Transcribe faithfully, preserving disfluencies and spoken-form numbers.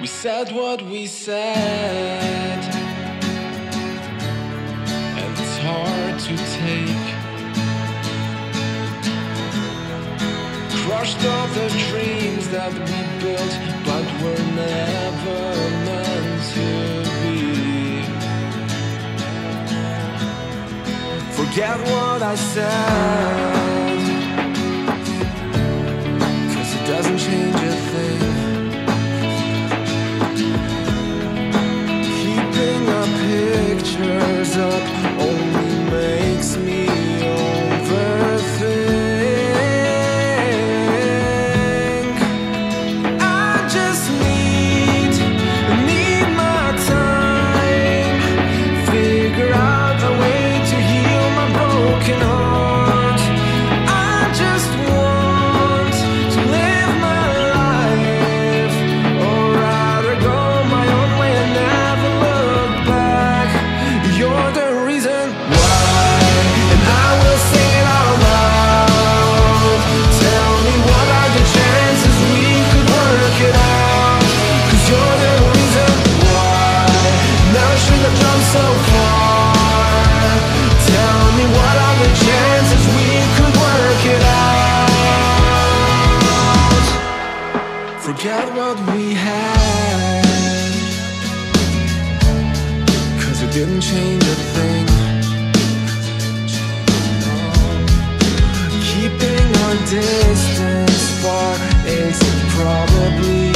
We said what we said, and it's hard to take. Crushed all the dreams that we built, but were never meant to be. Forget what I said, 'cause it doesn't change a thing. Keeping our pictures up only makes me overthink. I just need, need my time, figure out a way to heal my broken heart. I just want to live my life, or rather go my own way and never look back. You're the reason why, and I will say it out loud. Tell me, what are the chances we could work it out? 'Cause you're the reason why. Never should have jumped so far. Tell me, what are the chances we could work it out? Forget what we had, 'cause it didn't change a thing. Keeping our distance far is probably